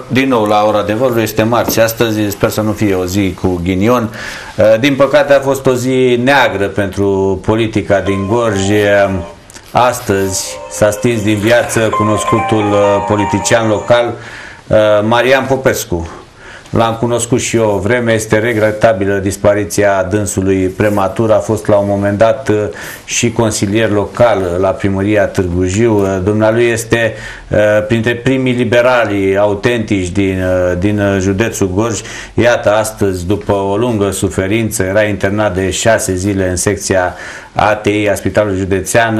din nou la ora adevărului, este marți astăzi, sper să nu fie o zi cu ghinion. Din păcate a fost o zi neagră pentru politica din Gorj. Astăzi s-a stins din viață cunoscutul politician local Marian Popescu. L-am cunoscut și eu o vreme, este regretabilă dispariția dânsului prematur, a fost la un moment dat și consilier local la primăria Târgu Jiu. Dumnealui este printre primii liberali autentici din județul Gorj. Iată, astăzi, după o lungă suferință, era internat de 6 zile în secția ATI a Spitalului Județean,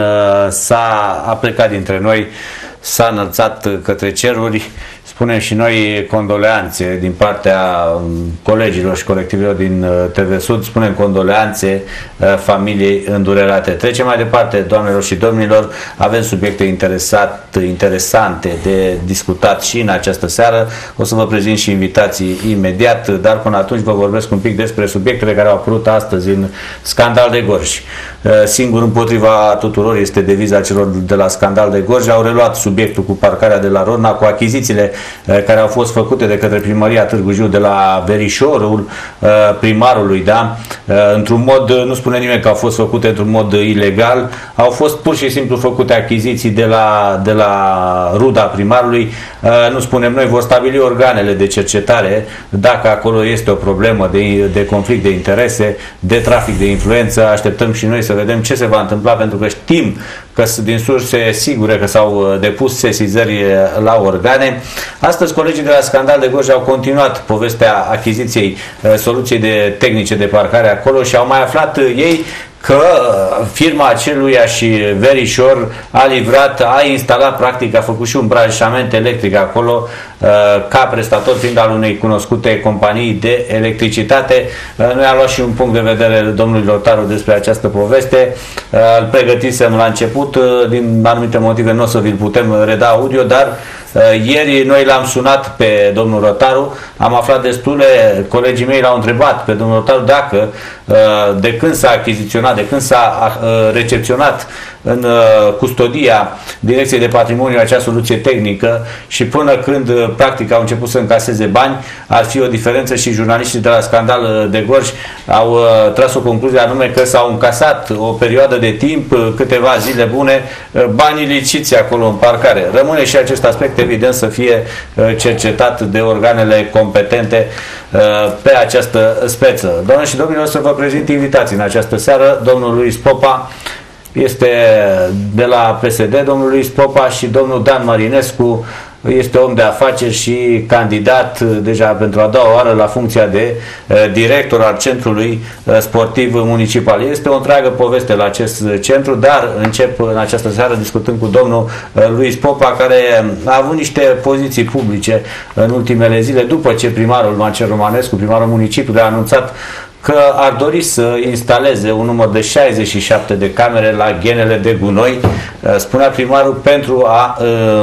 a plecat dintre noi, s-a înălțat către ceruri. Spunem și noi condoleanțe din partea colegilor și colectivilor din TV Sud, spunem condoleanțe familiei îndurerate. Trecem mai departe, doamnelor și domnilor, avem subiecte interesante de discutat și în această seară. O să vă prezint și invitații imediat, dar până atunci vă vorbesc un pic despre subiectele care au apărut astăzi în Scandal de Gorj. Singur împotriva tuturor este deviza celor de la Scandal de Gorj. Au reluat subiectul cu parcarea de la Rodna, cu achizițiile care au fost făcute de către primăria Târgu Jiu de la verișorul primarului, da? Într-un mod, nu spune nimeni că au fost făcute într-un mod ilegal, au fost pur și simplu făcute achiziții de la ruda primarului. Nu spunem noi, vor stabili organele de cercetare dacă acolo este o problemă de conflict de interese, de trafic de influență. Așteptăm și noi să vedem ce se va întâmpla, pentru că știm că din surse sigure că s-au depus sesizări la organe. Astăzi colegii de la Scandal de Gorj au continuat povestea achiziției soluției tehnice de parcare acolo și au mai aflat ei că firma aceluiași verișor a instalat, practic, a făcut și un branșament electric acolo ca prestator fiind al unei cunoscute companii de electricitate. Noi am luat și un punct de vedere domnului Rotaru despre această poveste. Îl pregătisem la început, din anumite motive nu o să vi-l putem reda audio, dar ieri noi l-am sunat pe domnul Rotaru, am aflat destule, colegii mei l-au întrebat pe domnul Rotaru dacă de când s-a achiziționat, de când s-a recepționat în custodia Direcției de Patrimoniu acea soluție tehnică și până când practic au început să încaseze bani, ar fi o diferență, și jurnaliștii de la Scandal de Gorj au tras o concluzie, anume că s-au încasat o perioadă de timp, câteva zile bune, banii liciți acolo în parcare. Rămâne și acest aspect, evident, să fie cercetat de organele competente pe această speță. Doamne și domnilor, să vă prezint invitații în această seară. Domnul Luis Popa este de la PSD, domnul Luis Popa, și domnul Dan Marinescu este om de afaceri și candidat deja pentru a doua oară la funcția de director al Centrului Sportiv Municipal. Este o întreagă poveste la acest centru, dar încep în această seară discutând cu domnul Luis Popa, care a avut niște poziții publice în ultimele zile, după ce primarul Marcel Romanescu, primarul municipiului, a anunțat că ar dori să instaleze un număr de 67 de camere la ghenele de gunoi, spunea primarul, pentru a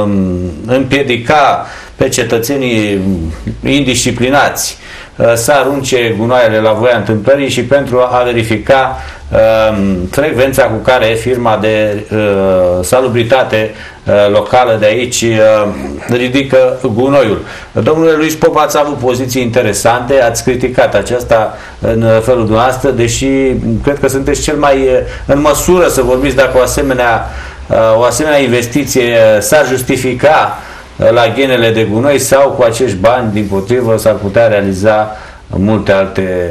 împiedica pe cetățenii indisciplinați să arunce gunoaiele la voia întâmplării și pentru a verifica frecvența cu care firma de salubritate locală de aici ridică gunoiul. Domnule Luis Popa, ați avut poziții interesante, ați criticat aceasta în felul dumneavoastră, deși cred că sunteți cel mai în măsură să vorbiți dacă o asemenea investiție s-ar justifica la ghenele de gunoi sau cu acești bani, dimpotrivă, s-ar putea realiza multe alte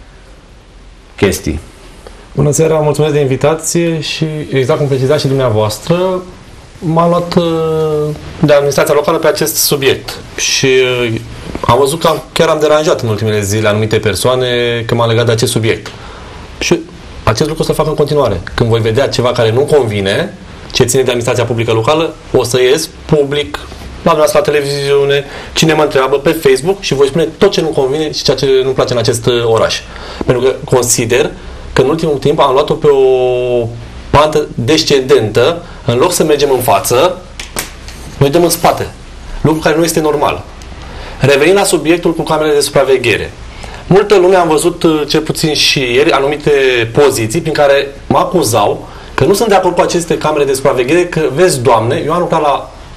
chestii. Bună seara, mulțumesc de invitație și, exact cum precizați și dumneavoastră, m-am luat de administrația locală pe acest subiect și am văzut că chiar am deranjat în ultimele zile anumite persoane că m-am legat de acest subiect. Și acest lucru o să fac în continuare. Când voi vedea ceva care nu convine, ce ține de administrația publică locală, o să ies public la dumneavoastră la televiziune, cine mă întreabă, pe Facebook, și voi spune tot ce nu convine și ceea ce nu place în acest oraș. Pentru că consider că în ultimul timp am luat-o pe o pantă descendentă, în loc să mergem în față, noi dăm în spate. Lucru care nu este normal. Revenind la subiectul cu camerele de supraveghere. Multă lume am văzut, cel puțin și ieri, anumite poziții prin care mă acuzau că nu sunt de acord cu aceste camere de supraveghere, că, vezi, Doamne, eu am lucrat la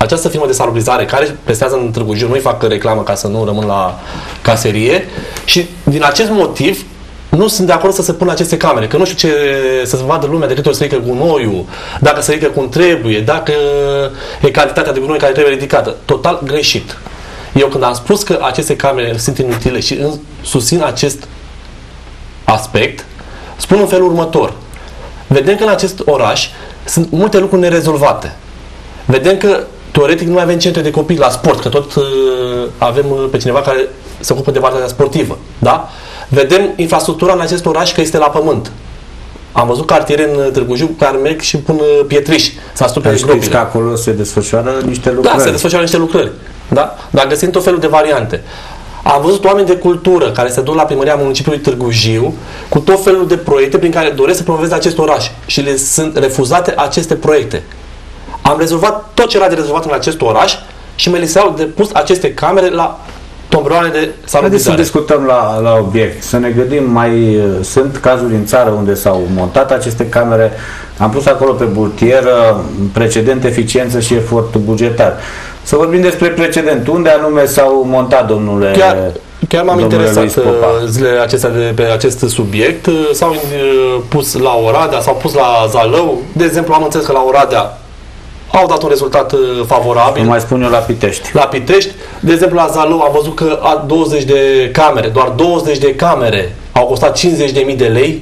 această firmă de salubrizare care prestează în Târgu Jiu, nu-i fac reclamă ca să nu rămân la caserie, și din acest motiv nu sunt de acord să se pună aceste camere, că nu știu ce să se vadă lumea de câte ori se ridică gunoiul, dacă se ridică cum trebuie, dacă e cantitatea de gunoi care trebuie ridicată. Total greșit. Eu când am spus că aceste camere sunt inutile și susțin acest aspect, spun în felul următor. Vedem că în acest oraș sunt multe lucruri nerezolvate. Vedem că teoretic nu mai avem centre de copii la sport, că tot avem pe cineva care se ocupă de partea sportivă. Da? Vedem infrastructura în acest oraș că este la pământ. Am văzut cartiere în Târgu Jiu care merg și pun pietriș. S-a stupat știți că acolo se desfășoară niște lucrări. Da, se desfășoară niște lucrări. Da? Dar găsim tot felul de variante. Am văzut oameni de cultură care se duc la primăria municipiului Târgu Jiu cu tot felul de proiecte prin care doresc să promoveze acest oraș și le sunt refuzate aceste proiecte. Am rezolvat tot ce era de rezolvat în acest oraș și mi s-au depus aceste camere la tomberoane de salubrizare. Haideți să discutăm la obiect, să ne gândim, sunt cazuri în țară unde s-au montat aceste camere, am pus acolo pe burtieră precedent, eficiență și efort bugetar. Să vorbim despre precedent. Unde anume s-au montat, domnule? Chiar m-am interesat zilele acestea pe acest subiect. S-au pus la Oradea, s-au pus la Zalău. De exemplu, am înțeles că la Oradea au dat un rezultat favorabil. Nu mai spun eu la Pitești. La Pitești. De exemplu, la Zalău am văzut că 20 de camere, doar 20 de camere au costat 50.000 de lei,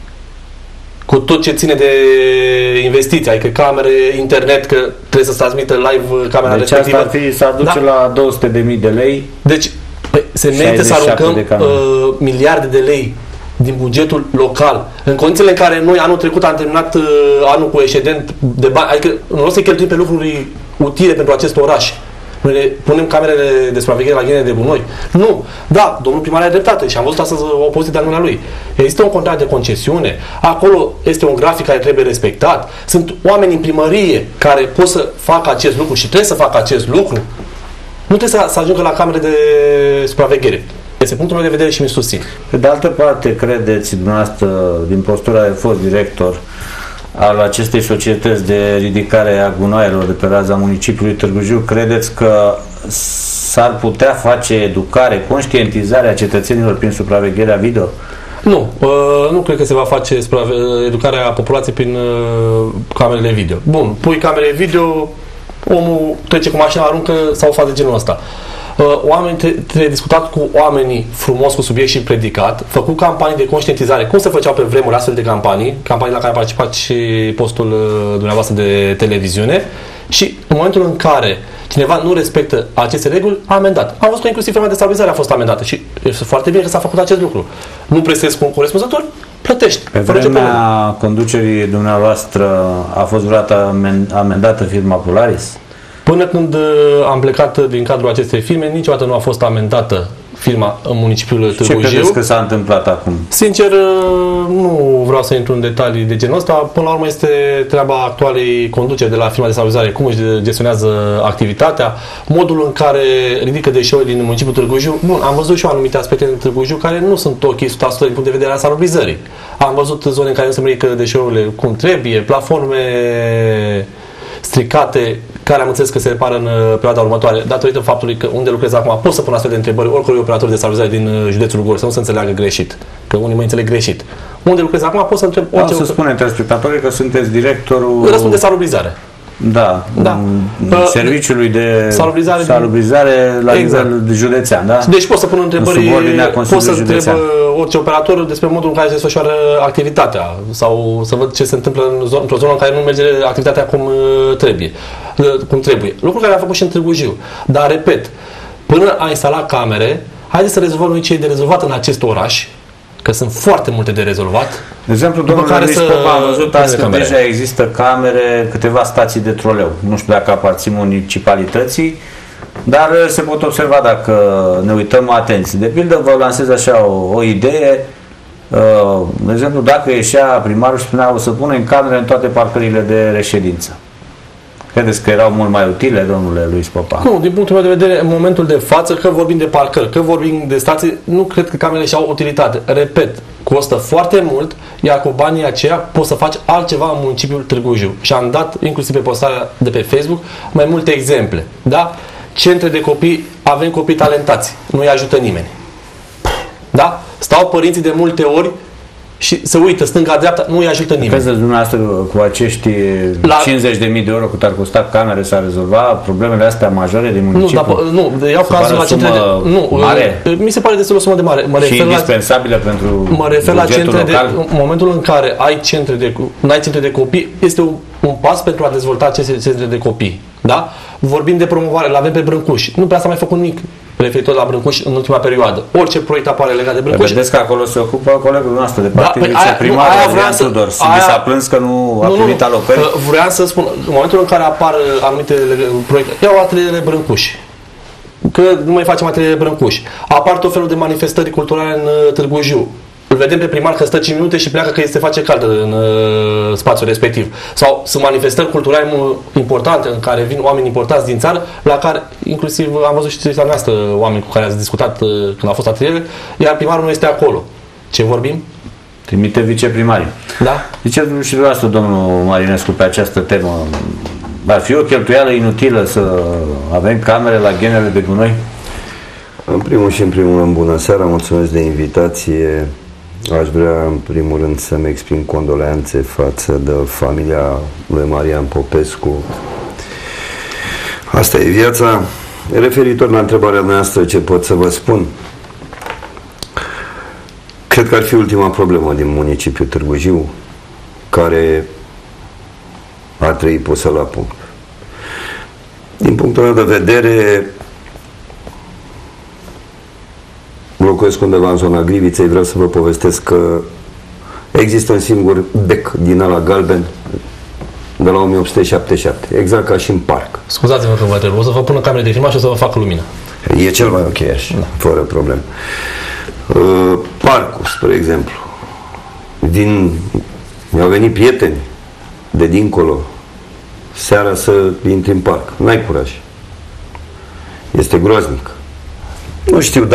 cu tot ce ține de investiții, adică camere, internet, că trebuie să transmită live camera respectivă. Deci asta să aduce la 200.000 de lei. Deci se merită să aruncăm miliarde de lei din bugetul local, în condițiile în care noi anul trecut am terminat anul cu excedent de bani, adică nu o să cheltuim pe lucruri utile pentru acest oraș. Noi le punem camerele de supraveghere la ghinele de gunoi. Nu. Da, domnul primar are dreptate și am văzut astăzi o poziție de anul lui. Există un contract de concesiune, acolo este un grafic care trebuie respectat, sunt oameni în primărie care pot să facă acest lucru și trebuie să facă acest lucru. Nu trebuie să ajungă la camere de supraveghere. Este punctul meu de vedere și mi susțin. Pe de altă parte, credeți dumneavoastră, din postura de fost director al acestei societăți de ridicare a gunoaielor de pe raza municipiului Târgu Jiu, credeți că s-ar putea face educare, conștientizare a cetățenilor prin supravegherea video? Nu, nu cred că se va face educarea populației prin camerele video. Bun, pui camere video, omul trece cu mașina, aruncă sau o fază de genul ăsta. Oamenii trebuie discutat cu oamenii frumos, cu subiect și predicat, făcut campanii de conștientizare, cum se făceau pe vremuri astfel de campanii la care a participat și postul dumneavoastră de televiziune, și în momentul în care cineva nu respectă aceste reguli, a amendat. Am văzut că inclusiv firma de stabilizare a fost amendată și este foarte bine că s-a făcut acest lucru. Nu prestezi cu un corespunzător, plătești. Pe vremea conducerii dumneavoastră a fost vreodată amendată firma Polaris? Până când am plecat din cadrul acestei firme, niciodată nu a fost amendată firma în municipiul Târgu Jiu. Ce credeți că s-a întâmplat acum? Sincer, nu vreau să intru în detalii de genul ăsta. Până la urmă este treaba actualei conduceri de la firma de salubrizare, cum își gestionează activitatea, modul în care ridică deșeuri din municipiul Târgu Jiu. Bun, am văzut și eu anumite aspecte în Târgu Jiu care nu sunt ok 100% din punct de vedere al salubrizării. Am văzut zone în care nu se ridică deșeurile cum trebuie, plafoane stricate, care am înțeles că se repară în perioada următoare, datorită faptului că unde lucrez acum pot să pun astfel de întrebări oricărui operator de salubrizare din județul Gorj, să nu se înțeleagă greșit, că unii mă înțeleg greșit. Unde lucrez acum pot să întreb orice... să spunem telespectatorii că sunteți directorul... Răspund de salubrizare. Da. Serviciului de salubrizare la nivel județean, da? Deci pot să pun întrebări, pot să întreb orice operator despre modul în care se desfășoară activitatea sau să văd ce se întâmplă într-o zonă în care nu merge activitatea cum trebuie. Lucruri care am făcut și în Târgu Jiu. Dar, repet, până a instala camere, haideți să rezolvăm noi ce e de rezolvat în acest oraș, că sunt foarte multe de rezolvat. De exemplu, domnule Mișcova, am văzut astăzi că deja există camere, câteva stații de troleu. Nu știu dacă aparțin municipalității, dar se pot observa dacă ne uităm atenți. De pildă, vă lansez așa o idee. De exemplu, dacă ieșea primarul și spunea o să punem camere în toate parcările de reședință. Credeți că erau mult mai utile, domnule Luis Popa? Nu, din punctul meu de vedere, în momentul de față, că vorbim de parcări, că vorbim de stații, nu cred că camerele și-au utilitate. Repet, costă foarte mult, iar cu banii aceia poți să faci altceva în municipiul Târgu Jiu. Și am dat, inclusiv pe postarea de pe Facebook, mai multe exemple. Da? Centre de copii, avem copii talentați, nu-i ajută nimeni. Da? Stau părinții de multe ori și se uită stânga-dreapta, nu îi ajută nimeni. Credeți dumneavoastră cu acești 50.000 de euro cât ar costa camere s-ar rezolva problemele astea majore din municipiu? Nu, iau cazul la centre de... Nu, mare? Mi se pare destul o sumă de mare. Și indispensabilă pentru mă refer la centre local? în momentul în care ai centre de copii, este un pas pentru a dezvolta aceste centre de copii. Da? Vorbim de promovare, l-avem pe Brâncuși. Nu prea s-a mai făcut nimic referitor la Brâncuși în ultima perioadă. Orice proiect apare legat de Brâncuși. Vedeți că acolo se ocupă colegul nostru de partid, viceprimar, Adrian Tudor. Mi s-a plâns că nu a primit alocări. Vreau să spun, în momentul în care apar anumite proiecte, iau atelierele Brâncuși, că nu mai facem atelierele Brâncuși. Apar tot felul de manifestări culturale în Târgu Jiu. Îl vedem pe primar că stă 5 minute și pleacă că îi se face cald în spațiul respectiv. Sau sunt manifestări culturale importante în care vin oameni importanți din țară, la care inclusiv am văzut și la noastră oameni cu care ați discutat când a fost ateliere, iar primarul nu este acolo. Ce vorbim? Trimite viceprimarii. Da? Ziceți și dumneavoastră, domnul Marinescu, pe această temă. Ar fi o cheltuială inutilă să avem camere la ghenele de gunoi? În primul și în primul rând, bună seara, mulțumesc de invitație. Aș vrea în primul rând să-mi exprim condoleanțe față de familia lui Marian Popescu. Asta e viața. Referitor la întrebarea noastră, ce pot să vă spun? Cred că ar fi ultima problemă din municipiul Târgu Jiu care ar trebui pusă la punct. Din punctul meu de vedere, locuiesc undeva în zona Griviței, vreau să vă povestesc că există un singur bec din ăla galben de la 1877, exact ca și în parc. Scuzați-mă că vă trebuie, o să vă pun în camere de filmat și o să vă fac lumină. E cel mai ok așa, fără problem. Parcul, spre exemplu. Mi-au venit prieteni de dincolo seara să intri în parc. N-ai curaj. Este groaznic. Nu știu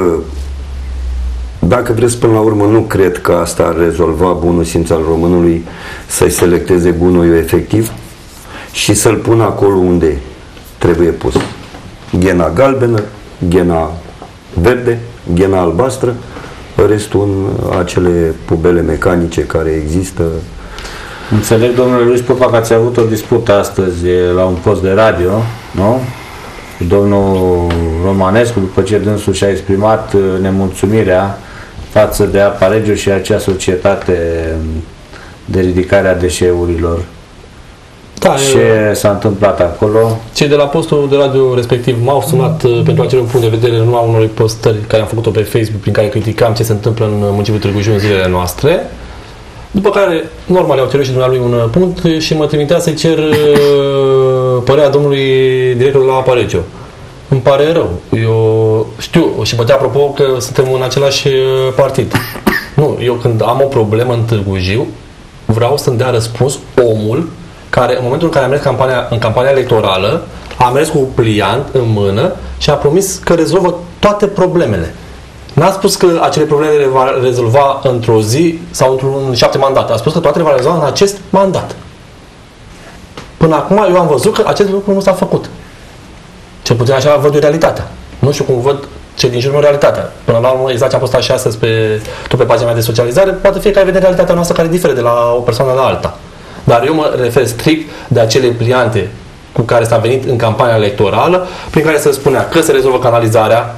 dacă vreți până la urmă, nu cred că asta ar rezolva bunul simț al românului să-i selecteze gunoiul efectiv și să-l pună acolo unde trebuie pus. Ghena galbenă, ghena verde, ghena albastră, restul în acele pubele mecanice care există. Înțeleg, domnule Luis Popa, că ați avut o dispută astăzi la un post de radio, nu? Domnul Romanescu, după ce dânsul și-a exprimat nemulțumirea față de Apa Regio și acea societate de ridicare a deșeurilor. Da, ce s-a întâmplat acolo? Cei de la postul de radio respectiv m-au sunat pentru a cere un punct de vedere în urma unor postări care am făcut-o pe Facebook prin care criticam ce se întâmplă în municipiul Târgu Jiu în zilele noastre. După care, normal, i-au cerut și dumnealui un punct și mă trimitea să-i cer părerea domnului director la Apa Regio. Îmi pare rău. Eu știu și bătea apropo că suntem în același partid. Nu, eu când am o problemă în Târgu Jiu, vreau să-mi dea răspuns omul care, în momentul în care a mers în campania electorală, a mers cu pliant în mână și a promis că rezolvă toate problemele. N-a spus că acele probleme le va rezolva într-o zi sau într-un 7 mandate. A spus că toate le va rezolva în acest mandat. Până acum eu am văzut că acest lucru nu s-a făcut. Cel puțin așa văd eu realitatea. Nu știu cum văd cei din jurul meu realitatea. Până la urmă, exact ce am postat și astăzi tot pe pagina mea de socializare, poate fiecare vede realitatea noastră care diferă de la o persoană la alta. Dar eu mă refer strict de acele pliante cu care s-a venit în campania electorală, prin care se spunea că se rezolvă canalizarea,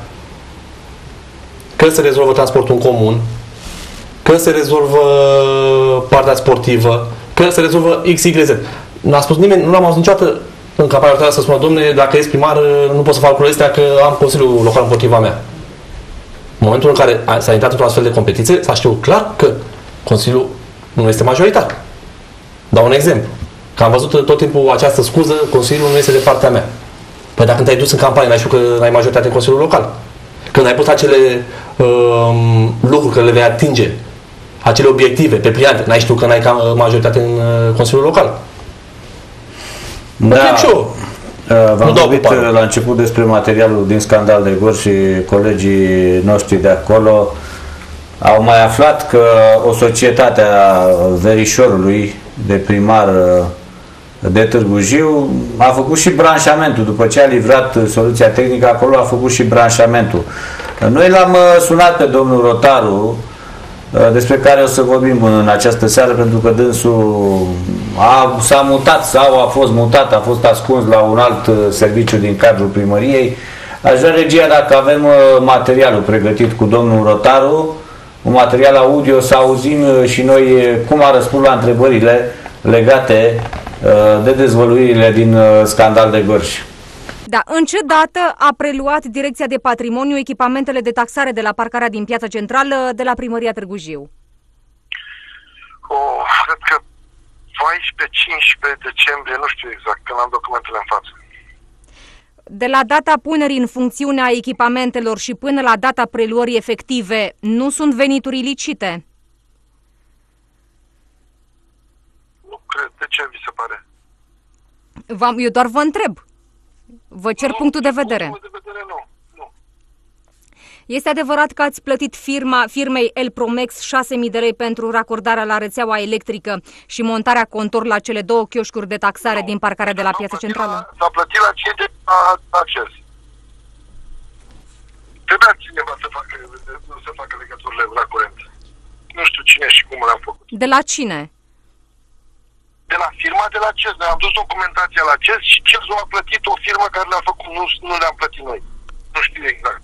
că se rezolvă transportul în comun, că se rezolvă partea sportivă, că se rezolvă XYZ. N-a spus nimeni, nu l-am auzit niciodată în campania electorală să spună, domne, dacă ești primar, nu pot să fac lucrurile astea că am Consiliul Local împotriva mea. În momentul în care s-a intrat într-o astfel de competiție, s-a știut clar că Consiliul nu este majoritar. Dau un exemplu. Că am văzut tot timpul această scuză, Consiliul nu este de partea mea. Păi dacă te-ai dus în campanie, n-ai știut că n-ai majoritate în Consiliul Local. Când ai pus acele lucruri că le vei atinge, acele obiective pe pliante, n-ai știut că n-ai majoritate în Consiliul Local. Da. Și eu. V-am vorbit la început despre materialul din Scandal de Gorj și colegii noștri de acolo au mai aflat că o societate a verișorului de primar de Târgu Jiu a făcut și branșamentul. După ce a livrat soluția tehnică, acolo a făcut și branșamentul. Noi l-am sunat pe domnul Rotaru, despre care o să vorbim în această seară, pentru că dânsul s-a mutat sau a fost mutat, a fost ascuns la un alt serviciu din cadrul primăriei. Aș vrea, regia, dacă avem materialul pregătit cu domnul Rotaru, un material audio, să auzim și noi cum a răspuns la întrebările legate de dezvăluirile din Scandal de Gorj. Da, în ce dată a preluat Direcția de Patrimoniu echipamentele de taxare de la parcarea din Piața Centrală de la Primăria Târgu Jiu? Cred că 14-15 decembrie, nu știu exact, când am documentele în față. De la data punerii în funcțiune a echipamentelor și până la data preluării efective, nu sunt venituri ilicite? Nu cred. De ce vi se pare? Eu doar vă întreb. Vă cer punctul de vedere. Punctul de vedere, nu. Este adevărat că ați plătit firmei Elpromex 6.000 de lei pentru racordarea la rețeaua electrică și montarea contor la cele două chioșcuri de taxare din parcarea de la Piața Centrală? S-a plătit la cei de acces. Trebuia cineva să facă legăturile la curent. Nu știu cine și cum le-am făcut. De la cine? De la firma de la CES. Noi am dus documentația la CES și CES-ul a plătit o firmă care le-a făcut. Nu le-am plătit noi. Nu știu exact.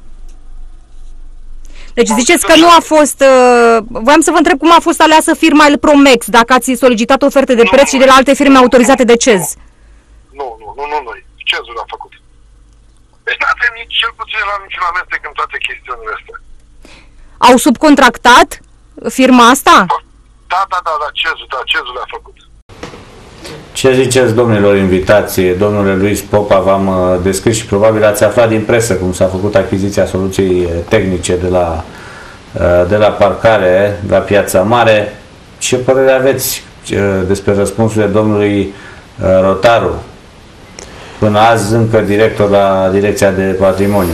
Deci ziceți că nu a fost... voiam să vă întreb cum a fost aleasă firma Elpromex, dacă ați solicitat oferte de preț și de la alte firme autorizate de CEZ. Nu noi. CEZ-ul a făcut. Deci nu avem nici cel puțin la niciun amestec în toate chestiunile astea. Au subcontractat firma asta? Da, CEZ-ul le-a făcut. Ce ziceți, domnilor invitați? Domnule Luis Popa, v-am descris și probabil ați aflat din presă cum s-a făcut achiziția soluției tehnice de la parcare la Piața Mare. Ce părere aveți despre răspunsurile domnului Rotaru, până azi încă director la Direcția de Patrimoniu?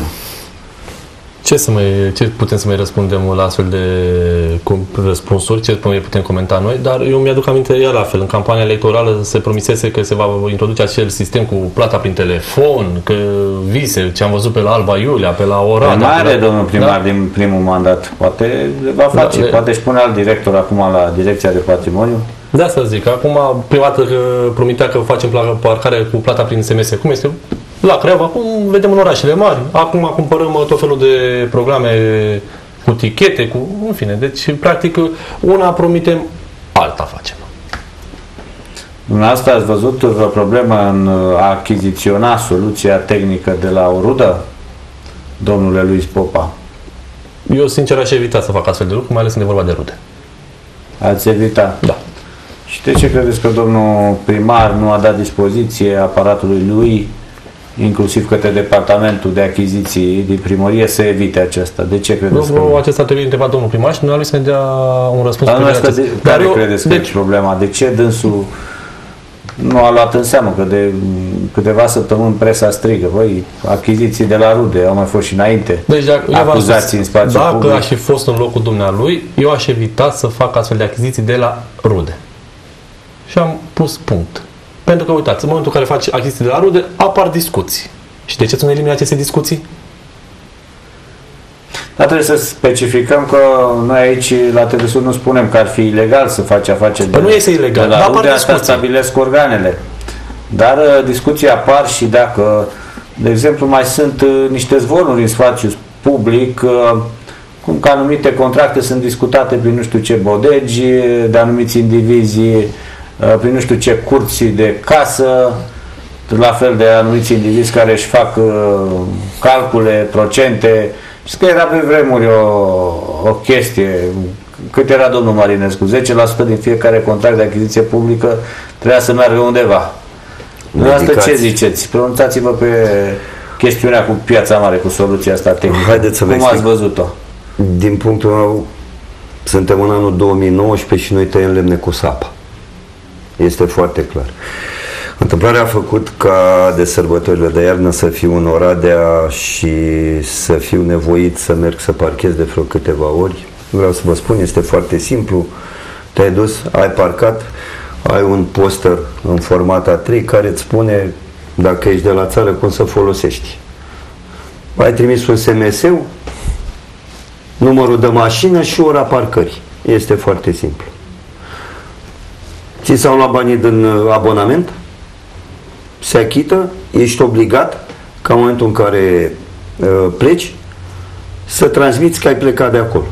Ce putem să mai răspundem la astfel de răspunsuri, ce putem comenta noi, dar eu mi-aduc aminte iar la fel, în campania electorală se promisese că se va introduce acel sistem cu plata prin telefon, că vise, ce am văzut pe la Alba Iulia, pe la Oradea. Mai are domnul primar din primul mandat, poate le va face, poate își pune alt director acum la Direcția de Patrimoniu. De asta zic, acum prima dată promitea că facem parcare cu plata prin SMS, cum este la Craiova, acum vedem în orașele mari, acum cumpărăm tot felul de programe cu tichete, în fine, deci practic una promitem, alta facem. Dumneavoastră ați văzut vreo problemă în a achiziționa soluția tehnică de la o rudă, domnule Luis Popa? Eu sincer aș evita să fac astfel de lucruri, mai ales când e vorba de rude. Ați evita? Da. Și de ce credeți că domnul primar nu a dat dispoziție aparatului lui, inclusiv către departamentul de achiziții din primărie, să evite aceasta? De ce credeți? Acesta trebuie întrebat domnul primar și noi să ne dea un răspuns. Care credeți că e problema? De ce dânsul nu a luat în seamă că de câteva săptămâni presa strigă, băi, achiziții de la rude, au mai fost și înainte, deci, acuzații în spațiu public. Dacă aș fi fost în locul dumnealui, eu aș evita să fac astfel de achiziții de la rude. Și am pus punct. Pentru că, uitați, în momentul în care faci achiziții de la rude, apar discuții. Și de ce să nu elimini aceste discuții? Dar trebuie să specificăm că noi aici la TVSU nu spunem că ar fi ilegal să faci afaceri nu este ilegal, de la rude, asta stabilesc organele. Dar discuții apar și dacă, de exemplu, mai sunt niște zvonuri în spațiu public, cum că anumite contracte sunt discutate prin nu știu ce bodegi, de anumiți indivizi, prin nu știu ce curți de casă, la fel de anumiți indivizi care își fac calcule, procente. Știți că era pe vremuri o chestie, cât era domnul Marinescu? 10% din fiecare contract de achiziție publică trebuia să meargă undeva. Asta ce ziceți? Pronunțați-vă pe chestiunea cu Piața Mare, cu soluția asta tehnică. Haideți să cum ați văzut-o? Din punctul meu, suntem în anul 2019 și noi tăiem lemne cu sapa. Este foarte clar. Întâmplarea a făcut ca de sărbătorile de iarnă să fiu în Oradea și să fiu nevoit să merg să parchez de vreo câteva ori. Vreau să vă spun, este foarte simplu. Te-ai dus, ai parcat, ai un poster în format A3 care îți spune, dacă ești de la țară, cum să folosești. Ai trimis un SMS-ul, numărul de mașină și ora parcării. Este foarte simplu. Ți s-au luat banii din abonament, se achită, ești obligat ca în momentul în care pleci să transmiți că ai plecat de acolo.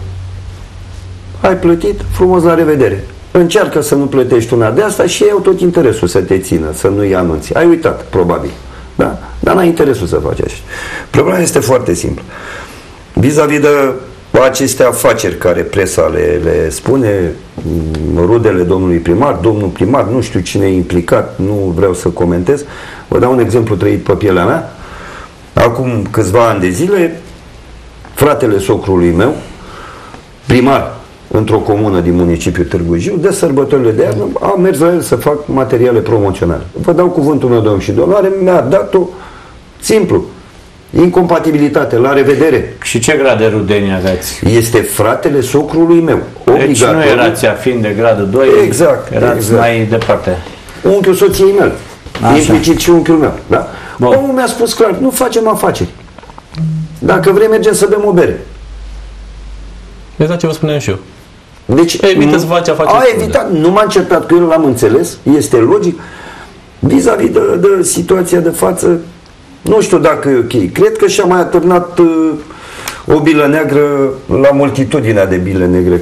Ai plătit, frumos, la revedere. Încearcă să nu plătești una de asta și ei au tot interesul să te țină, să nu-i anunți. Ai uitat, probabil. Da? Dar n-ai interesul să faci așa. Problema este foarte simplă. Vis-a-vis de aceste afaceri care presa le spune, rudele domnului primar, domnul primar, nu știu cine e implicat, nu vreau să comentez. Vă dau un exemplu trăit pe pielea mea. Acum câțiva ani de zile, fratele socrului meu, primar într-o comună din municipiul Târgu Jiu, de sărbătorile de iarnă, a mers la el să fac materiale promoționale. Vă dau cuvântul meu, domn și doamne, mi-a dat-o simplu. Incompatibilitate, la revedere. Și ce grad de rudenie aveți? Este fratele socrului meu. Deci nu erați afin de gradul 2, exact, erați exact. mai departe. Unchiul soției mele. Implicit și unchiul meu. Da? Bun. Omul mi-a spus clar, nu facem afaceri. Dacă vrei, mergem să bem o bere. Exact ce vă spuneam și eu. Deci, evită să faci afaceri. A evitat, nu m-a încercat cu el, l-am înțeles, este logic. Vis-a-vis de situația de față, nu știu dacă e ok. Cred că și-a mai atârnat o bilă neagră la multitudinea de bile negre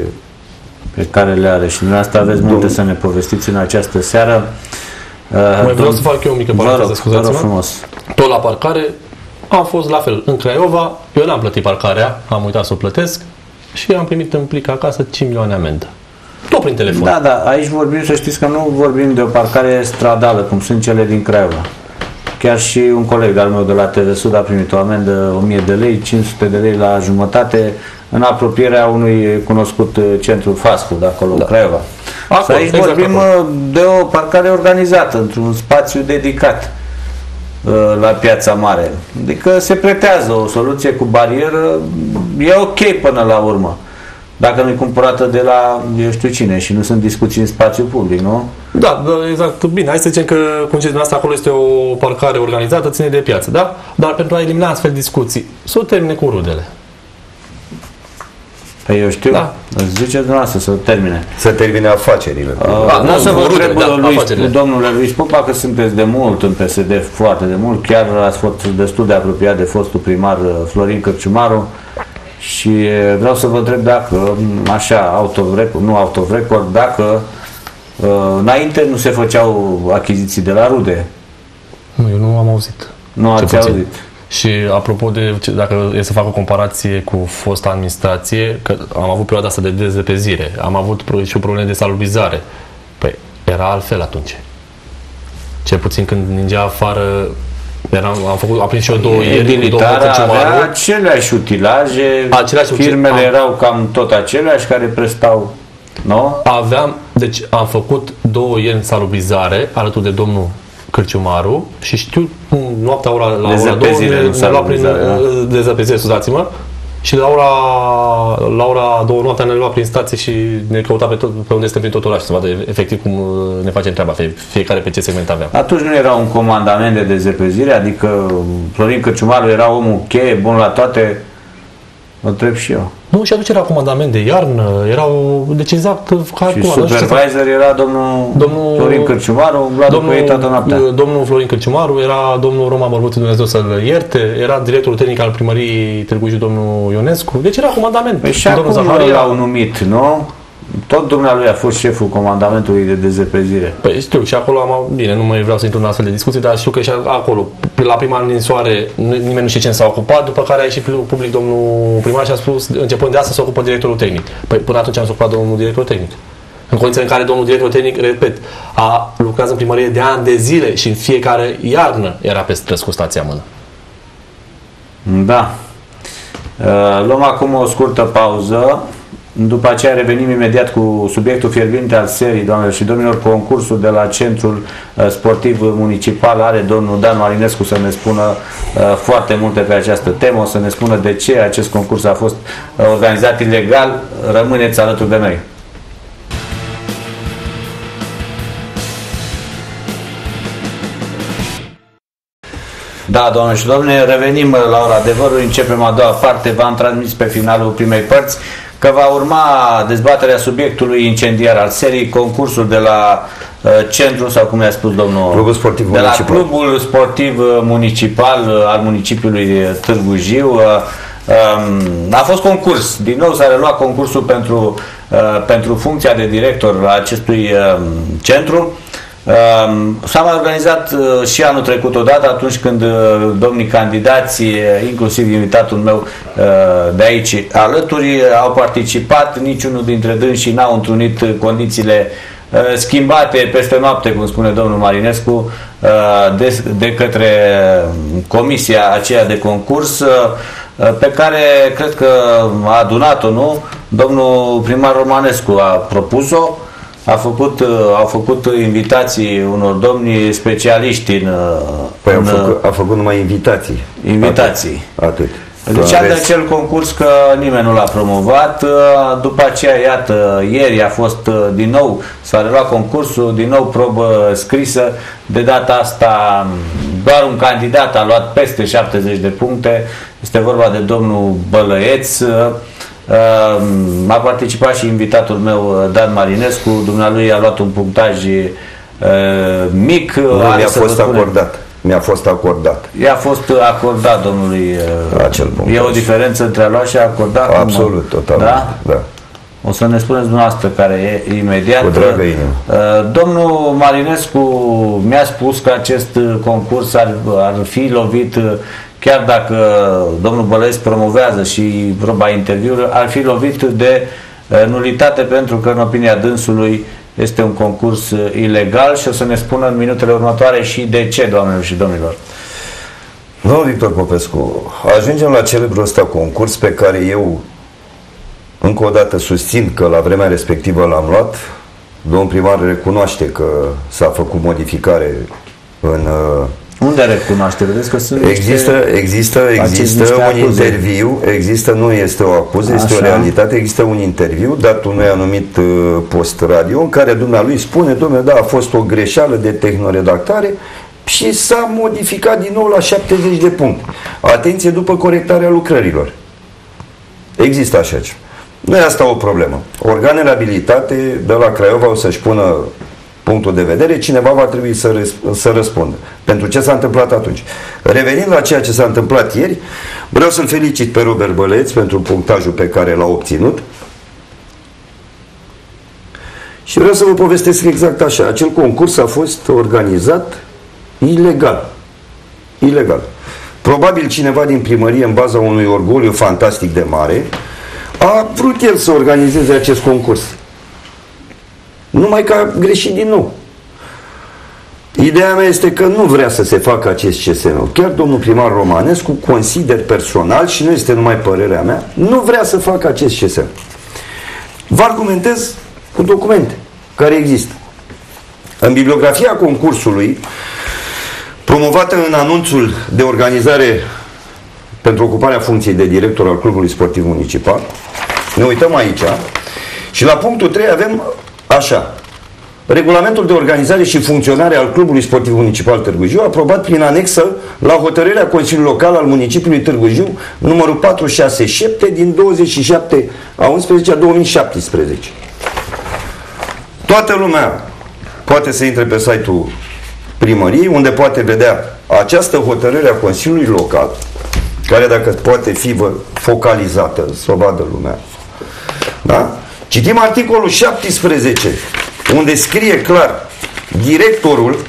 pe care le are. Și dumneavoastră aveți multe să ne povestiți în această seară. Mai vreau să fac eu o mică paranteză, scuzați-mă. Frumos. Tot la parcare, am fost la fel în Craiova, eu n-am plătit parcarea, am uitat să o plătesc și am primit în plic acasă 5 milioane amendă. Tot prin telefon. Da, da, aici vorbim, să știți că nu vorbim de o parcare stradală, cum sunt cele din Craiova. Chiar și un coleg al meu de la TV Sud a primit o amendă 1000 de lei, 500 de lei la jumătate, în apropierea unui cunoscut centru fast food acolo, în Craiova. Acolo, aici vorbim de o parcare organizată, într-un spațiu dedicat la Piața Mare. Adică se pretează o soluție cu barieră, e ok până la urmă. Dacă nu e cumpărată de la eu știu cine și nu sunt discuții în spațiu public, nu? Da, exact. Bine, hai să zicem că, cum ziceți dumneavoastră, acolo este o parcare organizată, ține de piață, da? Dar pentru a elimina astfel discuții, să o termine cu rudele. Păi eu știu, da. Ziceți dumneavoastră să termine. Să termine afacerile. Nu să vă întreb, domnule Luis Popa, că sunteți de mult în PSD, foarte de mult, chiar ați fost destul de apropiat de fostul primar Florin Cărciumaru și vreau să vă întreb dacă, așa, nu autorecord, dacă înainte nu se făceau achiziții de la rude. Nu, eu nu am auzit. Nu ați auzit. Și apropo de, dacă e să fac o comparație cu fosta administrație, că am avut perioada asta de dezăpezire, am avut și o problemă de salubrizare. Păi, era altfel atunci. Cel puțin când ningea afară, am prins și eu 2 ieri cu domnul Cărciumaru. Avea aceleași utilaje, firmele erau cam tot aceleași care prestau, nu? Deci am făcut 2 ieri salubrizare alături de domnul Cărciumaru și știu noaptea la ora 2 ne lua prin dezăpezire, scuzați-mă, și la ora 2 noaptea ne lua prin stație și ne căuta pe unde suntem prin tot orașul, să vadă efectiv cum ne facem treaba, fiecare pe ce segment aveam. Atunci nu era un comandament de dezăpezire, adică Florin Cărciumaru era omul cheie, bun la toate, mă întreb și eu. Nu, și atunci era comandament de iarnă, deci exact ca și supervisor era domnul Florin Cărciumaru, domnul Florin Cărciumaru, era domnul Roman Bărbuț, Dumnezeu să-l ierte, era directorul tehnic al primăriei Târgu Jiu, domnul Ionescu, deci era comandament. Păi și acum l-au numit, nu? Tot dumnealui a fost șeful comandamentului de dezăpezire. Păi știu, și acolo bine, nu mai vreau să intru în astfel de discuții, dar știu că și acolo, la prima ninsoare, nimeni nu știe ce s-a ocupat, după care a ieșit public domnul primar și a spus, începând de asta, se ocupă directorul tehnic. Păi până atunci am să ocupat domnul director tehnic. În condițiile în care domnul director tehnic, repet, a lucrat în primărie de ani de zile și în fiecare iarnă era pe străzi cu stația mână. Da. Luăm acum o scurtă pauză. După aceea revenim imediat cu subiectul fierbinte al serii, doamnelor și domnilor, concursul de la Centrul Sportiv Municipal. Are domnul Dan Marinescu să ne spună foarte multe pe această temă, o să ne spună de ce acest concurs a fost organizat ilegal. Rămâneți alături de noi. Da, doamne și domne, revenim la ora adevărului, începem a doua parte. V-am transmis pe finalul primei părți că va urma dezbaterea subiectului incendiar al serii, concursul de la centru, sau cum i-a spus domnul, Clubul Sportiv de Municipal. la Clubul Sportiv Municipal al municipiului Târgu Jiu. A fost concurs, din nou s-a reluat concursul pentru funcția de director la acestui centru. S-a mai organizat și anul trecut odată, atunci când domnii candidați, inclusiv invitatul meu de aici alături, au participat. Niciunul dintre dânsii n-au întrunit condițiile schimbate peste noapte, cum spune domnul Marinescu, de către comisia aceea de concurs, pe care cred că a adunat-o, nu? Domnul primar Romanescu a propus-o. Au făcut invitații unor domni specialiști A făcut numai invitații. Invitații. Atât. Deci de acel concurs că nimeni nu l-a promovat. După aceea, iată, ieri a fost din nou, s-a reluat concursul, din nou probă scrisă. De data asta doar un candidat a luat peste 70 de puncte. Este vorba de domnul Bălăieț. A participat și invitatul meu, Dan Marinescu. Dumnealui a luat un punctaj mic. Mi-a fost acordat. Mi-a fost acordat. I-a fost acordat domnului acel punctaj. E o diferență între a luat și a acordat? Absolut, total. Da? Da. O să ne spuneți dumneavoastră care e imediat. Cu dragă inimă. Domnul Marinescu mi-a spus că acest concurs ar fi lovit, chiar dacă domnul Bălăieț promovează și proba interviuri, ar fi lovit de nulitate, pentru că în opinia dânsului este un concurs ilegal, și o să ne spună în minutele următoare și de ce, doamnelor și domnilor. Domnul Victor Popescu, ajungem la celebrul ăsta concurs pe care eu încă o dată susțin că la vremea respectivă l-am luat. Domnul primar recunoaște că s-a făcut modificare în... Unde recunoaște? Vedeți că sunt există un interviu, nu este o acuză, este o realitate, există un interviu dat unui anumit post radio în care dumnealui spune, domnule, da, a fost o greșeală de tehnoredactare și s-a modificat din nou la 70 de puncte. Atenție, după corectarea lucrărilor. Există așa ceva. Nu e asta o problemă. Organele abilitate de la Craiova o să-și pună punctul de vedere, cineva va trebui să răspundă pentru ce s-a întâmplat atunci. Revenind la ceea ce s-a întâmplat ieri, vreau să-l felicit pe Robert Bălăieț pentru punctajul pe care l-a obținut și vreau să vă povestesc exact așa. Acel concurs a fost organizat ilegal. Ilegal. Probabil cineva din primărie, în baza unui orgoliu fantastic de mare, a vrut el să organizeze acest concurs. Numai că a greșit din nou. Ideea mea este că nu vrea să se facă acest CSM. Chiar domnul primar Romanescu, consider personal, și nu este numai părerea mea, nu vrea să facă acest CSM. Vă argumentez cu documente care există. În bibliografia concursului, promovată în anunțul de organizare pentru ocuparea funcției de director al Clubului Sportiv Municipal, ne uităm aici și la punctul 3 avem așa: Regulamentul de organizare și funcționare al Clubului Sportiv Municipal Târgu Jiu, aprobat prin anexă la hotărârea Consiliului Local al municipiului Târgu Jiu, numărul 467 din 27/11/2017. Toată lumea poate să intre pe site-ul primăriei, unde poate vedea această hotărâre a Consiliului Local, care, dacă poate fi focalizată, să o vadă lumea. Da? Citim articolul 17, unde scrie clar: directorul,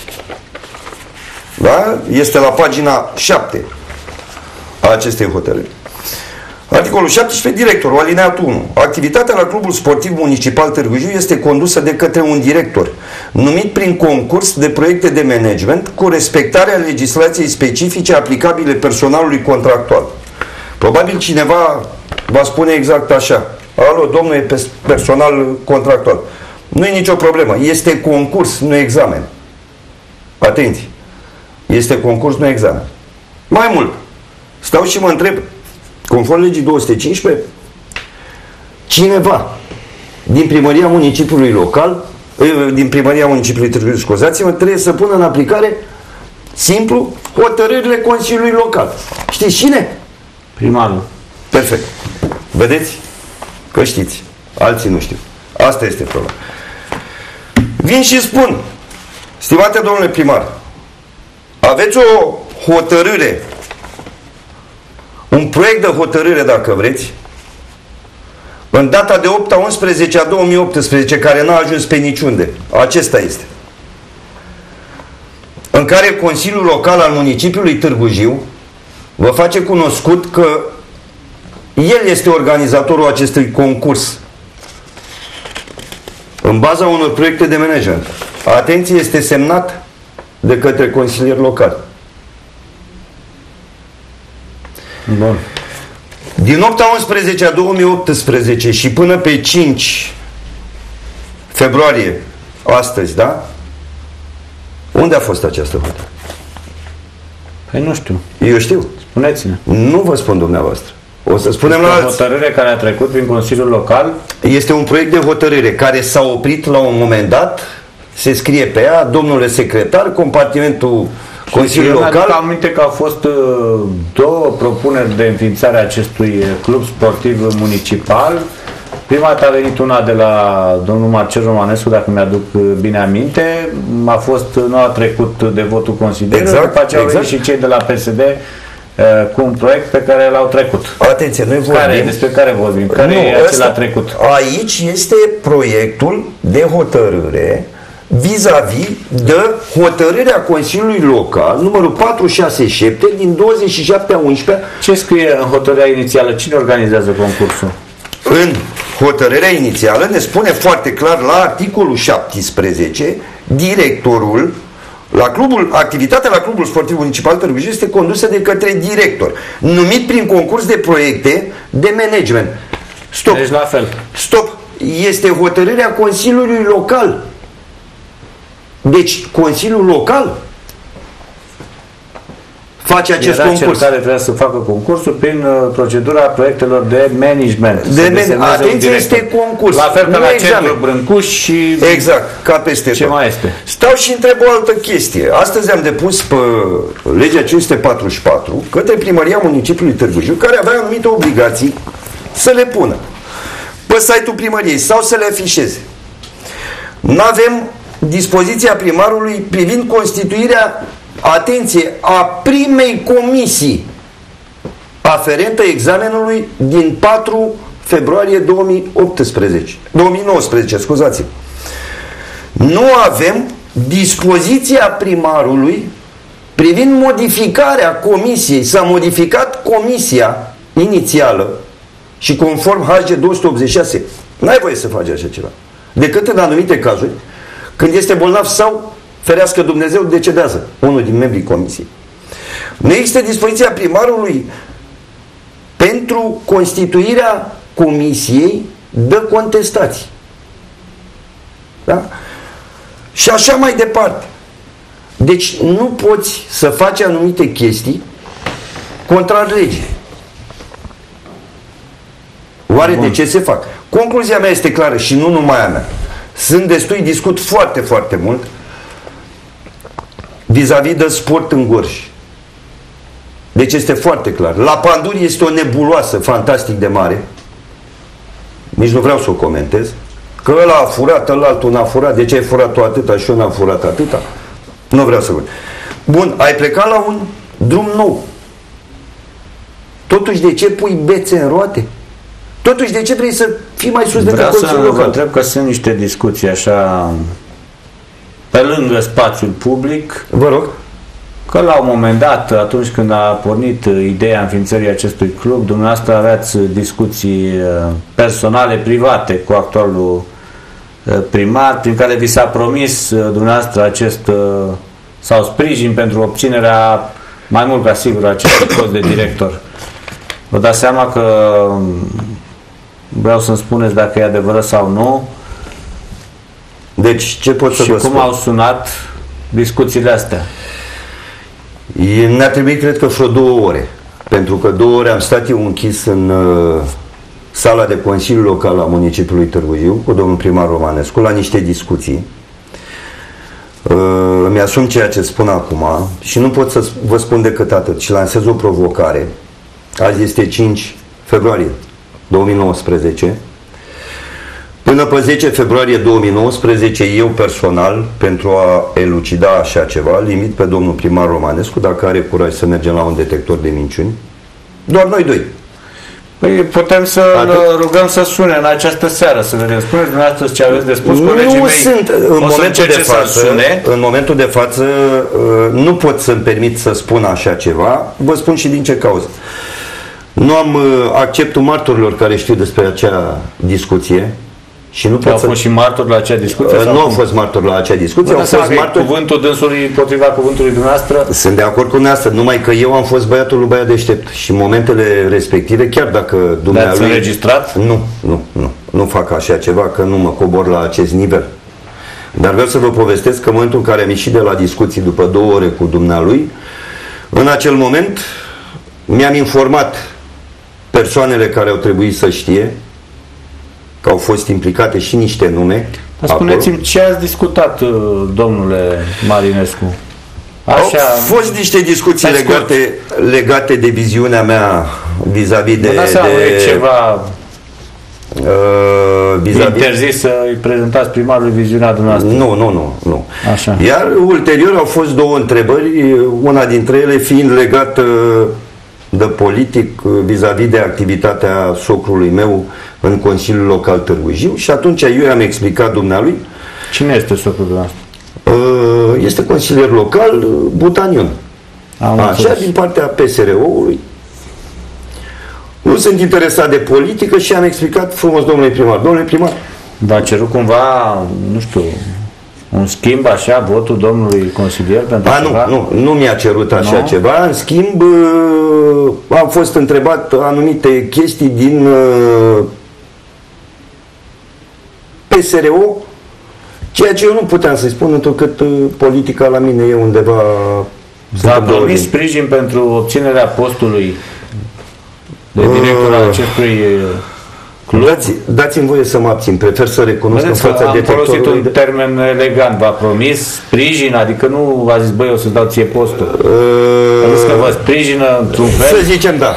da? Este la pagina 7 a acestei hotărâri. Articolul 17, directorul, alineatul 1. Activitatea la Clubul Sportiv Municipal Târgu Jiu este condusă de către un director, numit prin concurs de proiecte de management, cu respectarea legislației specifice aplicabile personalului contractual. Probabil cineva va spune exact așa: Alo, domnul, e personal contractual. Nu e nicio problemă. Este concurs, nu examen. Atenție. Este concurs, nu examen. Mai mult. Stau și mă întreb, conform legii 215, cineva din primăria municipiului local, din primăria municipiului Târgu Jiu, scuzați-mă, trebuie să pună în aplicare simplu hotărârile Consiliului Local. Știți cine? Primarul. Perfect. Vedeți? Că știți. Alții nu știu. Asta este problema. Vin și spun, stimate domnule primar, aveți o hotărâre, un proiect de hotărâre, dacă vreți, în data de 8/11/2018, care n-a ajuns pe niciunde. Acesta este. În care Consiliul Local al municipiului Târgu Jiu vă face cunoscut că el este organizatorul acestui concurs în baza unor proiecte de management. Atenție, este semnat de către consilier local. Bun. Din 8/11/2018 și până pe 5 februarie, astăzi, da? Unde a fost această hotărâre? Păi nu știu. Eu știu. Spuneți-ne. Nu vă spun dumneavoastră. O să spunem la o alții. hotărâre care a trecut prin Consiliul Local. Este un proiect de hotărâre care s-a oprit la un moment dat. Se scrie pe ea, domnule secretar, compartimentul Consiliului Local. Am aminte că au fost două propuneri de înființare a acestui club sportiv municipal. Prima dată a venit una de la domnul Marcel Romanescu, dacă mi-aduc bine aminte. Nu a trecut de votul consilierului. Exact, după aceea au venit și cei de la PSD cu un proiect pe care l-au trecut. Atenție, noi vorbim. Despre care vorbim? Care e acela trecut? Aici este proiectul de hotărâre vis-a-vis de hotărârea Consiliului Local numărul 467 din 27/11. Ce scrie în hotărârea inițială? Cine organizează concursul? În hotărârea inițială ne spune foarte clar la articolul 17, directorul activitatea la Clubul Sportiv Municipal Târgu Jiu este condusă de către director, numit prin concurs de proiecte de management. Stop. Deci la fel. Stop. Este hotărârea Consiliului Local. Deci Consiliul Local face acest concurs. Cel care trebuia să facă concursul prin procedura proiectelor de management. Atenție, este concurs. La fel ca la Centrul Brâncuș și... Exact, ca peste ce tot. mai este? Stau și întreb o altă chestie. Astăzi am depus pe legea 544 către Primăria Municipiului Târgu Jiu, care avea anumite obligații să le pună pe site-ul primăriei sau să le afișeze. N-avem dispoziția primarului privind constituirea, atenție, a primei comisii aferentă examenului din 4 februarie 2019, scuzați-mă. Nu avem dispoziția primarului privind modificarea comisiei. S-a modificat comisia inițială și conform HG 286 n-ai voie să faci așa ceva, decât în anumite cazuri când este bolnav sau, ferească Dumnezeu, decedează unul din membrii comisiei. Nu există dispoziția primarului pentru constituirea comisiei de contestații. Da? Și așa mai departe. Deci nu poți să faci anumite chestii contrar legii. Oare de ce se fac? Concluzia mea este clară și nu numai a mea. Sunt destui, discut foarte, foarte mult vis-a-vis de sport în Gorj. Deci este foarte clar. La Panduri este o nebuloasă fantastic de mare. Nici nu vreau să o comentez. Că ăla a furat, ălaltul n-a furat. De ce ai furat tu atâta și eu n-am furat atâta? Nu vreau să văd. Bun, ai plecat la un drum nou. Totuși de ce pui bețe în roate? Totuși de ce vrei să fii mai sus decât Consiliul Local? Vreau să vă întreb că sunt niște discuții așa pe lângă spațiul public. Vă rog. Că la un moment dat, atunci când a pornit ideea înființării acestui club, dumneavoastră aveați discuții personale, private cu actualul primar, prin care vi s-a promis dumneavoastră acest sau sprijin pentru obținerea mai mult ca sigur acestui post de director. Vă dați seama că Vreau să-mi spuneți dacă e adevărat sau nu. Deci, ce pot să și vă cum spun? au sunat discuțiile astea? Ne-a trebuit, cred că, vreo 2 ore. Pentru că 2 ore am stat eu închis în sala de Consiliu Local a municipiului Târgu Jiu cu domnul primar Romanescu la niște discuții. Îmi asum ceea ce spun acum și nu pot să vă spun decât atât și lansez o provocare. Azi este 5 februarie 2019. Până pe 10 februarie 2019, eu personal, pentru a elucida așa ceva, limit pe domnul primar Romanescu, dacă are curaj să mergem la un detector de minciuni. Doar noi 2. Păi putem să rugăm să sune în această seară, să vedem. Spuneți dumneavoastră ce aveți de spus. Nu sunt, în momentul de față, nu pot să-mi permit să spun așa ceva. Vă spun și din ce cauză. Nu am acceptul martorilor care știu despre acea discuție. Și nu pot fost și martori la acea discuție? Nu au fost martori la acea discuție, au fost martori. Cuvântul dânsului împotriva cuvântului dumneavoastră? Sunt de acord cu dumneavoastră, numai că eu am fost băiatul lui băiat deștept și în momentele respective, chiar dacă dumnealui... Le-ați înregistrat? Nu fac așa ceva, că nu mă cobor la acest nivel. Dar vreau să vă povestesc că în momentul în care am ieșit de la discuții după 2 ore cu dumnealui, în acel moment mi-am informat persoanele care au trebuit să știe că au fost implicate și niște nume. Spuneți-mi, ce ați discutat, domnule Marinescu? Au fost niște discuții legate de viziunea mea vis-a-vis de ceva interzis să-i prezentați primarului viziunea dumneavoastră? Nu. Așa. Iar ulterior au fost 2 întrebări, una dintre ele fiind legată de politic vis-a-vis de activitatea socrului meu în Consiliul Local Târgu Jiu și atunci eu i-am explicat dumnealui. Cine este socrul dumneavoastră? Este consilier local Butanion. Așa, din partea PSRO-ului. Nu sunt interesat de politică și am explicat frumos domnule primar. Domnule primar, v-a cerut cumva, nu știu, un schimb așa, votul domnului consilier pentru ceva? Nu mi-a cerut așa ceva. În schimb, am fost întrebat anumite chestii din PSRO, ceea ce eu nu puteam să-i spun, întrucât politica la mine e undeva... V-a promis sprijin pentru obținerea postului de director al acestui club? Dați-mi voie să mă abțin, prefer să recunosc în fața detectorului. Am folosit un termen elegant, v-a promis sprijin, adică nu v-a zis, băi, o să-ți dau ție postul. A zis că vă sprijină într-un fel? Să zicem da.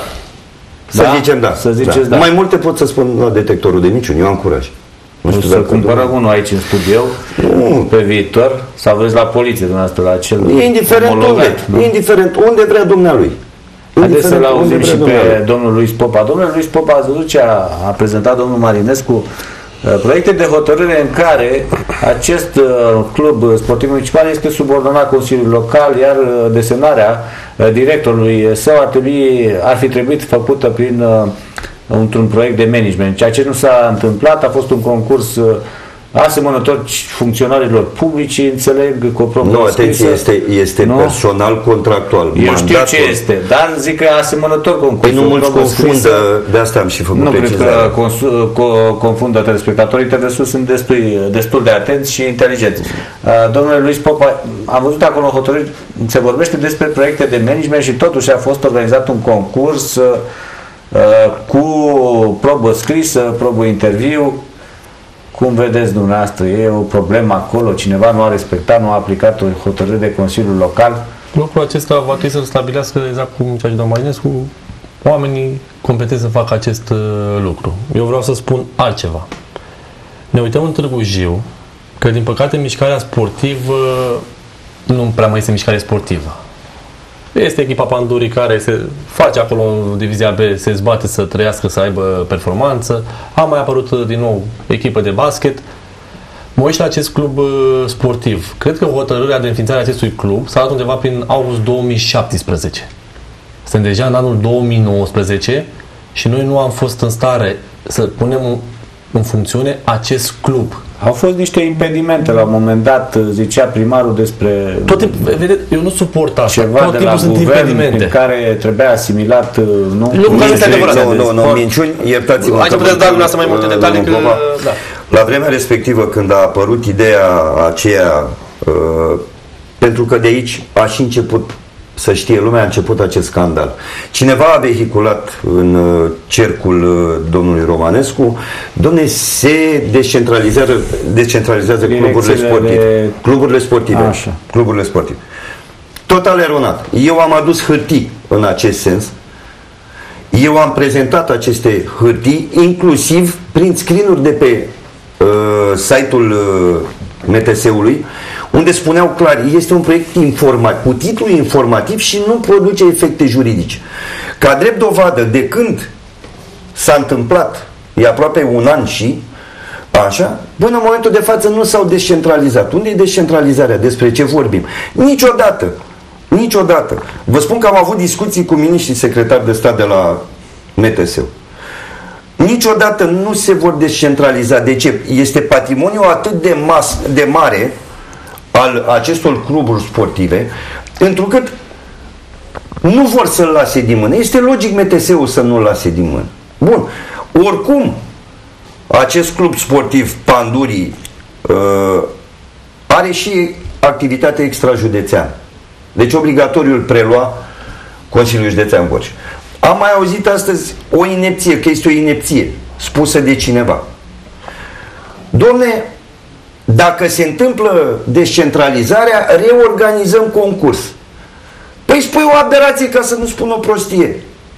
Să ziceți da. Mai multe pot să spun la detectorul de minciuni, eu am curaj. Nu știu, să cumpărăm unul aici în studio pe viitor, să aveți la poliție dumneavoastră, la acel indiferent unde vrea dumnealui. Haideți să-l auzim și pe domnul Luis Popa. Domnul Luis Popa, ați văzut ce a prezentat domnul Marinescu? Proiecte de hotărâre în care acest club sportiv municipal este subordonat Consiliului Local, iar desemnarea directorului său ar fi trebuit făcută într-un proiect de management. Ceea ce nu s-a întâmplat, a fost un concurs asemănător funcționarilor publici, înțeleg că o probă atenție, este personal contractual. Eu știu ce este, dar zic că e asemănător concursul. Păi nu mulți confundă, de asta am și făcut precizare. Nu cred că confundă telespectatorii, TVSU sunt destul de atenți și inteligenți. Domnule Luis Popa, am văzut acolo hotărâri, se vorbește despre proiecte de management și totuși a fost organizat un concurs cu probă scrisă, probă interviu. Cum vedeți dumneavoastră? E o problemă acolo? Cineva nu a respectat, nu a aplicat o hotărâre de Consiliul Local? Lucrul acesta va trebui să-l stabilească, exact cum ceea ce domnul Marinescu, oamenii competenți să facă acest lucru. Eu vreau să spun altceva. Ne uităm în Târgu Jiu, că din păcate mișcarea sportivă nu prea mai este mișcare sportivă. Este echipa Pandurii care se face acolo în divizia B, se zbate să trăiască, să aibă performanță. A mai apărut din nou echipă de basket. Mă uit la acest club sportiv. Cred că hotărârea de înființare a acestui club s-a dat undeva prin august 2017. Suntem deja în anul 2019 și noi nu am fost în stare să punem în funcțiune acest club. Au fost niște impedimente la un moment dat, zicea primarul despre Tot timpul, vedeți, eu nu suport asta. ceva Tot de timpul la sunt guvern impedimente. în care trebuia asimilat Nu, care este adevărat. Nu, minciuni, iertați-mă. Hai să puteți da dumneavoastră mai multe detalii. Da. La vremea respectivă, când a apărut ideea aceea, pentru că de aici a și început să știe lumea, a început acest scandal. Cineva a vehiculat în cercul domnului Romanescu, domne, se descentralizează cluburile sportive. Cluburile sportive. Așa. Cluburile sportive. Total eronat. Eu am adus hârtii în acest sens. Eu am prezentat aceste hârtii, inclusiv prin screen-uri de pe site-ul MTS-ului, unde spuneau clar, este un proiect cu titlu informativ și nu produce efecte juridice. Ca drept dovadă, de când s-a întâmplat, e aproape un an și, așa, până în momentul de față nu s-au descentralizat. Unde e descentralizarea? Despre ce vorbim? Niciodată. Niciodată. Vă spun că am avut discuții cu miniștrii secretari de stat de la MTS-ul. Niciodată nu se vor descentraliza. De ce? Este patrimoniu atât de mare al acestor cluburi sportive, întrucât nu vor să-l lase din mână. Este logic MTS-ul să nu-l lase din mână. Bun. Oricum, acest club sportiv Pandurii are și activitate extrajudețeană. Deci obligatoriu îl prelua Consiliul Județean Gorj. Am mai auzit astăzi o inepție, că este o inepție spusă de cineva. Domne, dacă se întâmplă descentralizarea, reorganizăm concurs. Păi spui o aberație, ca să nu spun o prostie.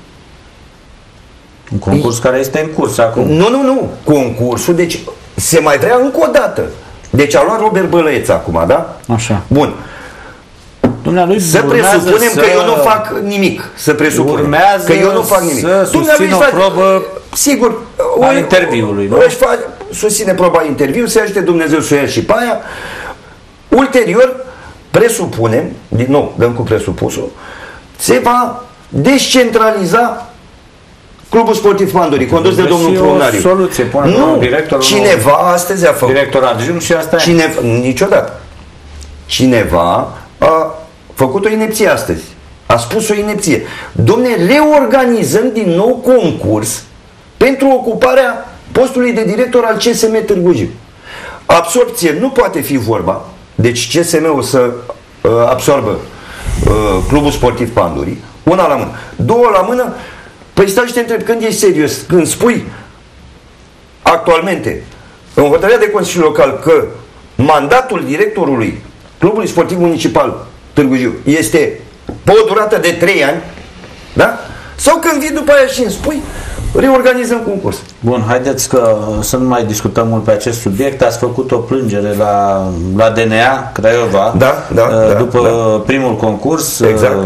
Un concurs care este în curs acum. Nu. Concursul, deci se mai vrea încă o dată. Deci a luat Robert Bălăieț acum, da? Așa. Bun. Să presupunem că eu nu fac nimic. Să presupunem că eu nu fac nimic. Să susțină o probă, sigur, a interviului, nu? Susține proba interviu, să ajute Dumnezeu să o ia și pe aia. Ulterior, presupunem, din nou, dăm cu presupusul, se va descentraliza Clubul Sportiv Pandurii, condus de domnul Prunariu. Soluție, nu, cineva astăzi a făcut. Director adjunct și asta niciodată. Cineva a făcut o inepție astăzi. A spus o inepție. Dom'le, reorganizăm din nou concurs pentru ocuparea postului de director al CSM Târgu Jiu. Absorpție nu poate fi vorba. Deci CSM-ul să absorbă Clubul Sportiv Pandurii. Una la mână. Două la mână. Păi stai și te întreb, când ești serios? Când spui actualmente în hotărârea de Consiliu Local că mandatul directorului Clubului Sportiv Municipal Târgu Jiu este pe o durată de 3 ani, da? Sau când vii după aia și îmi spui reorganizăm concurs. Bun, haideți că să nu mai discutăm mult pe acest subiect. Ați făcut o plângere la DNA Craiova după primul concurs. Exact.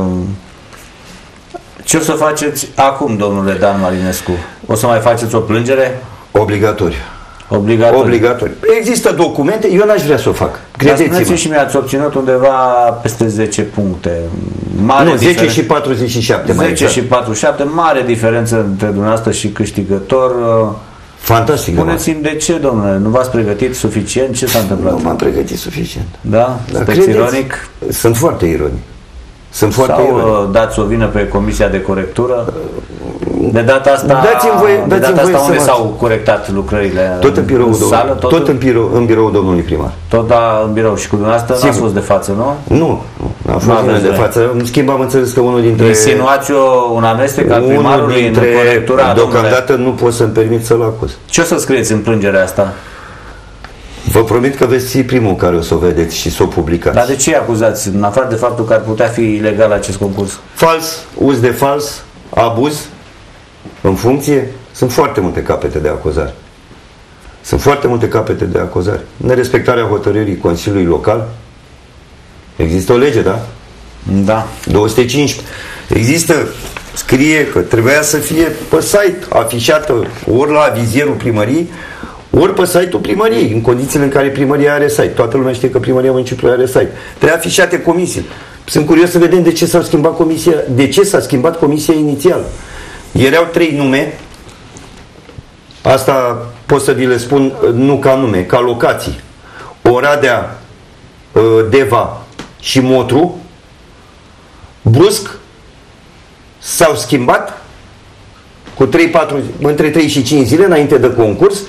Ce o să faceți acum, domnule Dan Marinescu? O să mai faceți o plângere? Obligatoriu. Obligatoriu. Există documente, eu n-aș vrea să o fac. Credeți-mă. Și mi-ați obținut undeva peste 10 puncte. 10 și 47. 10 și 47, mare diferență între dumneavoastră și câștigător. Fantastic. Spuneți-mi de ce, domnule, nu v-ați pregătit suficient? Ce s-a întâmplat? Nu m-am pregătit suficient. Da? Sunteți ironic? Sunt foarte ironic. Sau dați o vină pe Comisia de Corectură? De data asta, unde s-au corectat lucrările? Tot în biroul sală? Tot în biroul domnului primar. Tot în birou și cu dumneavoastră n-ați fost de față, nu? Nu, n-a fost de față. În schimb am înțeles că unul dintre... Insinuați un amestec al primarului în corectura? Deocamdată nu pot să-mi permit să-l acuz. Ce o să scrieți în plângerea asta? Vă promit că veți fi primul care o să o vedeți și să o publicați. Dar de ce acuzați, în afară de faptul că ar putea fi ilegal acest concurs? Fals, uz de fals, abuz, în funcție, sunt foarte multe capete de acuzare. Sunt foarte multe capete de acuzare. Nerespectarea hotărârii Consiliului Local. Există o lege, da? Da. 215. Există, scrie că trebuia să fie pe site afișată ori la vizierul primăriei, ori pe site-ul primăriei, în condițiile în care primăria are site. Toată lumea știe că primăria municipiului are site. Trebuie afișate comisii. Sunt curios să vedem de ce s-a schimbat comisia, de ce s-a schimbat comisia inițială. Erau 3 nume. Asta pot să vi le spun nu ca nume, ca locații. Oradea, Deva și Motru, brusc s-au schimbat cu între 3 și 5 zile înainte de concurs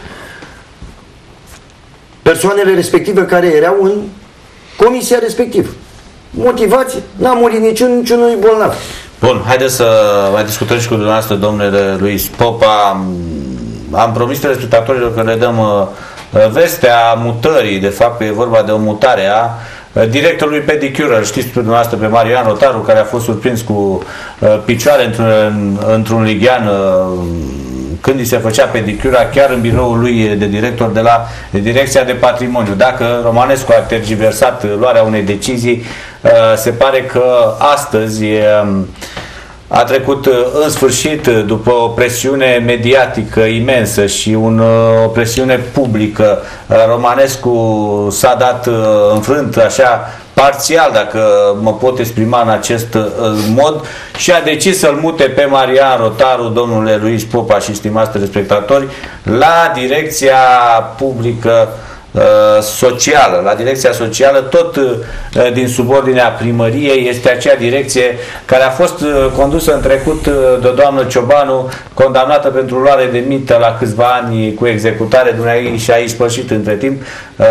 persoanele respective care erau în comisia respectivă. Motivați, n-a murit niciunui bolnav. Bun, haideți să mai discutăm și cu dumneavoastră, domnule Luis Popa. Am promis telespectatorilor că le dăm vestea mutării, de fapt e vorba de o mutare a directorului pedicură. Știți dumneavoastră pe Marian Rotaru, care a fost surprins cu picioare într-un lighean când îi se făcea pedicura chiar în biroul lui de director de la Direcția de Patrimoniu. Dacă Romanescu a tergiversat luarea unei decizii, se pare că astăzi a trecut în sfârșit, după o presiune mediatică imensă și o presiune publică, Romanescu s-a dat înfrânt așa parțial, dacă mă pot exprima în acest mod, și a decis să-l mute pe Marian Rotaru, domnule Luis Popa și stimați telespectatori, la Direcția Publică Socială. La Direcția Socială, tot din subordinea primăriei, este acea direcție care a fost condusă în trecut de o doamnă Ciobanu, condamnată pentru luare de mită la câțiva ani cu executare, dumneavoastră și a ispășit între timp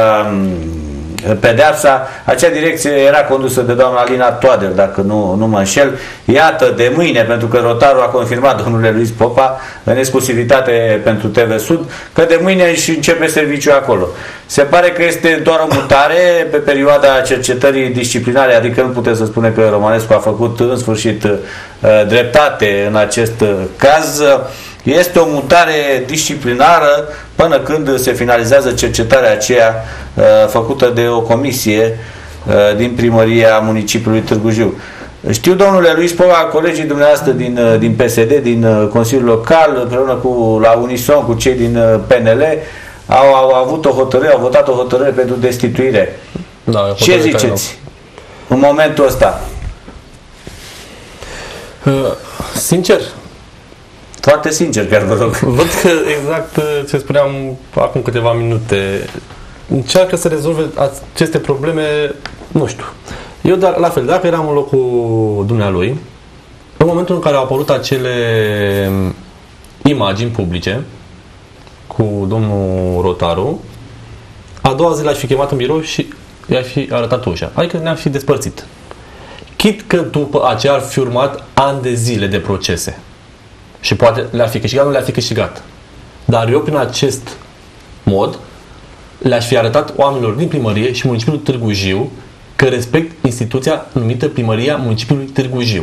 pedeapsa. Acea direcție era condusă de doamna Alina Toader, dacă nu mă înșel. Iată, de mâine, pentru că Rotaru a confirmat, domnule Luis Popa, în exclusivitate pentru TV Sud, că de mâine își începe serviciul acolo. Se pare că este doar o mutare pe perioada cercetării disciplinare, adică nu putem să spunem că Romanescu a făcut în sfârșit dreptate în acest caz. Este o mutare disciplinară până când se finalizează cercetarea aceea făcută de o comisie din primăria municipiului Târgu Jiu. Știu, domnule Luis Popa, colegii dumneavoastră din PSD, din Consiliul Local, împreună la unison cu cei din PNL, au avut o hotărâre, au votat o hotărâre pentru destituire. Da, ce ziceți în momentul ăsta? Sincer, foarte sincer, chiar vă rog. Văd că exact ce spuneam acum câteva minute. Încearcă să rezolve aceste probleme, nu știu. Eu, la fel, dacă eram în locul dumnealui, în momentul în care au apărut acele imagini publice cu domnul Rotaru, a doua zi l-aș fi chemat în birou și i-aș fi arătat ușa. Adică ne-am fi despărțit. Chit că după aceea ar fi urmat ani de zile de procese. Și poate le-ar fi câștigat, nu le-ar fi câștigat. Dar eu, prin acest mod, le-aș fi arătat oamenilor din primărie și municipiul Târgu Jiu că respect instituția numită Primăria Municipiului Târgu Jiu.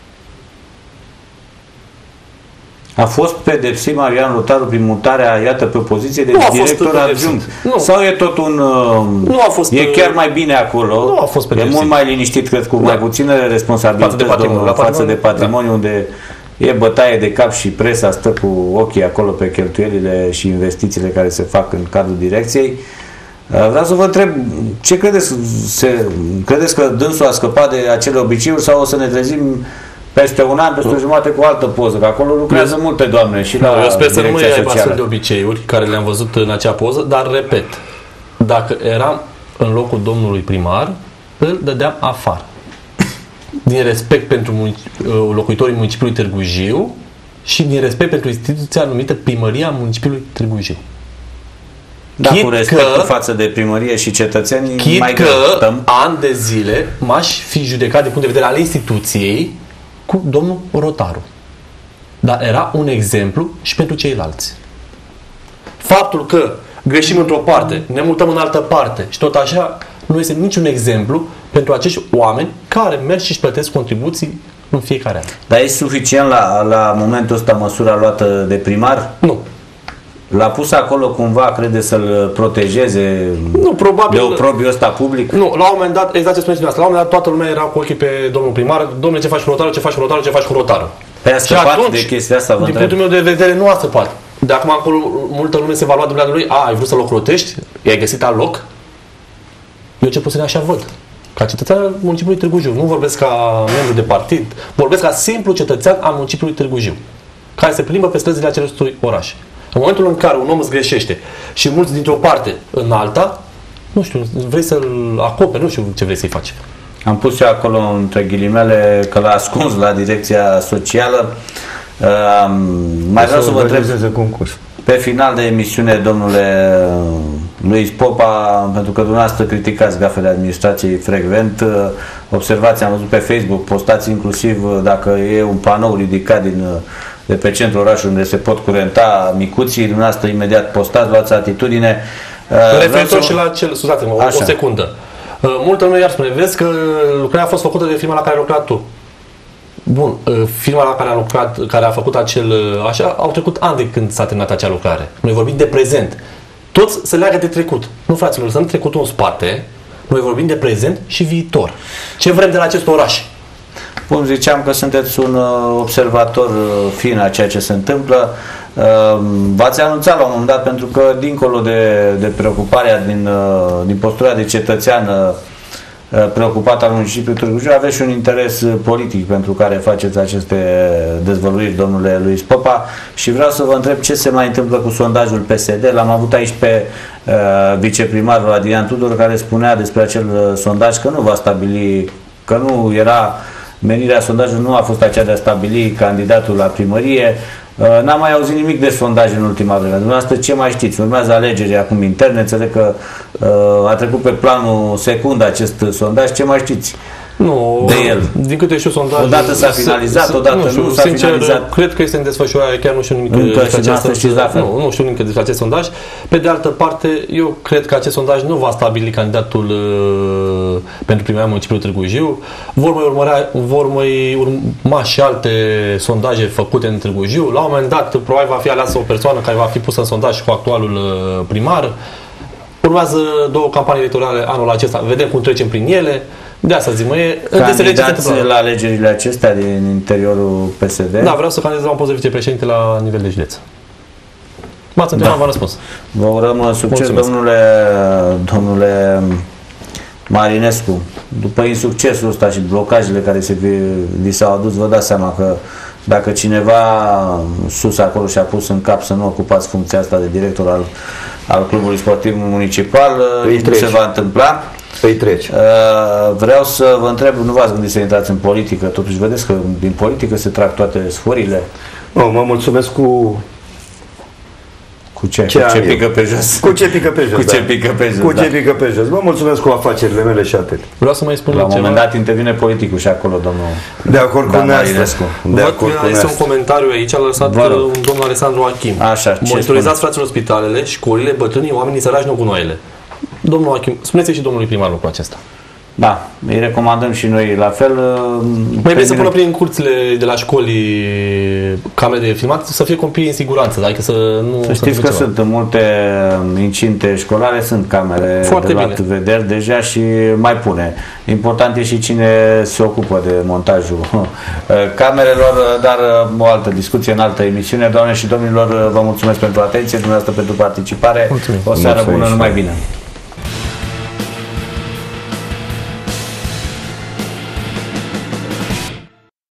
A fost pedepsit Marian Rotaru prin mutarea, iată, pe poziție de director adjunct? Sau e tot un... Nu a fost... E chiar mai bine acolo? Nu a fost pedepsit. E mult mai liniștit, cred, cu mai puține responsabilități față de patrimoniu, unde e bătaie de cap și presa stă cu ochii acolo pe cheltuielile și investițiile care se fac în cadrul direcției. Vreau să vă întreb, ce credeți? Credeți că dânsul a scăpat de acele obiceiuri sau o să ne trezim peste un an, peste o jumătate cu o altă poză? Că acolo lucrează multe doamne și la eu sper să nu mai ai socială. astfel de obiceiuri care le-am văzut în acea poză, dar repet, dacă eram în locul domnului primar, îl dădeam afară. Din respect pentru locuitorii municipiului Târgu Jiu și din respect pentru instituția numită Primăria Municipiului Târgu Jiu. Da, cu respectul față de primărie și cetățenii, mai că ani de zile m-aș fi judecat din punct de vedere al instituției cu domnul Rotaru. Dar era un exemplu și pentru ceilalți. Faptul că greșim într-o parte, ne mutăm în altă parte și tot așa, nu este niciun exemplu pentru acești oameni care merg și își plătesc contribuții în fiecare an. Dar e suficient la momentul ăsta măsura luată de primar? Nu. L-a pus acolo cumva, crede, să-l protejeze probabil, de oprobiul ăsta public? Nu, la un moment dat, exact ce spuneți dumneavoastră, la un moment dat toată lumea era cu ochii pe domnul primar. Domnule, ce faci cu Rotaru, ce faci cu Rotaru, ce faci cu Rotaru? Pe a scăpat de chestia asta, vă din punctul meu de vedere, nu a scăpat. De acum acolo, multă lume se va lua dumneavoastră lui, ai vrut să-l ocrotești? I-ai găsit alt loc? Eu ce puțin așa văd. Ca cetățean al municipiului Târgu Jiu. Nu vorbesc ca membru de partid, vorbesc ca simplu cetățean al municipiului Târgu Jiu. care se plimbă pe străzile acelui oraș. În momentul în care un om îți greșește și mulți dintr-o parte în alta, nu știu, vrei să-l acoperi, nu știu ce vrei să-i faci. Am pus eu acolo, între ghilimele, că l-a ascuns la direcția socială. Mai vreau să vă întreb concurs. pe final de emisiune, domnule Luis Popa, pentru că dumneavoastră criticați gafele administrației frecvent, observați, am văzut pe Facebook, postați inclusiv dacă e un panou ridicat de pe centrul orașului unde se pot curenta micuții, dumneavoastră imediat postați, luați atitudine. Referitor și la cel, scuzați-mă, o secundă. Multă lume iar spune, vezi că lucrarea a fost făcută de firma la care ai lucrat tu. Bun, firma la care a lucrat, care a făcut acel așa, au trecut ani de când s-a terminat acea lucrare. Noi vorbim de prezent. Toți se leagă de trecut. Nu, fraților, lăsăm trecutul în spate. Noi vorbim de prezent și viitor. Ce vrem de la acest oraș? Cum ziceam că sunteți un observator fin a ceea ce se întâmplă. V-ați anunțat la un moment dat, pentru că dincolo de preocuparea din postura de cetățean preocupat al municipiului Târgu Jiu, aveți și un interes politic pentru care faceți aceste dezvăluiri, domnule Luis Popa, și vreau să vă întreb ce se mai întâmplă cu sondajul PSD. L-am avut aici pe viceprimarul Adrian Tudor, care spunea despre acel sondaj că nu va stabili, că nu era menirea sondajului, nu a fost aceea de a stabili candidatul la primărie. N-am mai auzit nimic de sondaj în ultima vreme. Dumneavoastră ce mai știți? Urmează alegeri acum interne, înțeleg că a trecut pe planul secund acest sondaj. Ce mai știți de el? Din câte știu sondajul... Odată s-a finalizat, odată nu s-a finalizat. Cred că este în desfășurare, chiar nu știu nimic nu știu nimic despre acest sondaj. Pe de altă parte, eu cred că acest sondaj nu va stabili candidatul pentru primăria municipiului Târgu Jiu. Vor mai urma și alte sondaje făcute în Târgu Jiu. La un moment dat, probabil va fi aleasă o persoană care va fi pusă în sondaj cu actualul primar. Urmează 2 campanii electorale anul acesta. Vedem cum trecem prin ele. De asta zic, candidați la alegerile acestea din interiorul PSD? Da, vreau să candidez la un post de vicepreședinte la nivel de județ. M-ați întrebat, v-am răspuns. Vă urăm succes, domnule Marinescu. După insuccesul ăsta și blocajele care vi s-au adus, vă dați seama că dacă cineva sus acolo și-a pus în cap să nu ocupați funcția asta de director al clubului sportiv municipal, nu se va întâmpla. Îi treci. Vreau să vă întreb, nu v-ați gândit să intrați în politică? Totuși vedeți că din politică se trag toate sforile. Mă mulțumesc cu ce pică pe jos. Cu ce pică pe jos. Cu ce pică pe jos. Cu ce pică pe jos. Mă mulțumesc cu afacerile mele și atât. Vreau să mai spun la un moment dat intervine politicul și acolo, domnul. De acord cu Marinescu. Este un comentariu aici, a lăsat un domnul Alexandru Achim. Așa, monitorizați, fraților, spitalele, școlile, bătrânii, oamenii săraci, nu gunoaiele. Domnul Achim, spuneți-i și domnului primar lucrul acesta. Da, îi recomandăm și noi la fel. Mai bine să pună prin curțile de la școli camere de filmat, să fie copiii în siguranță, adică să nu... Să știți că sunt în multe incinte școlare, sunt camere de luat vederi deja și mai pune. Important e și cine se ocupă de montajul camerelor, dar o altă discuție în altă emisiune. Doamne și domnilor, vă mulțumesc pentru atenție, dumneavoastră pentru participare. Mulțumim. O seară bună, numai bine!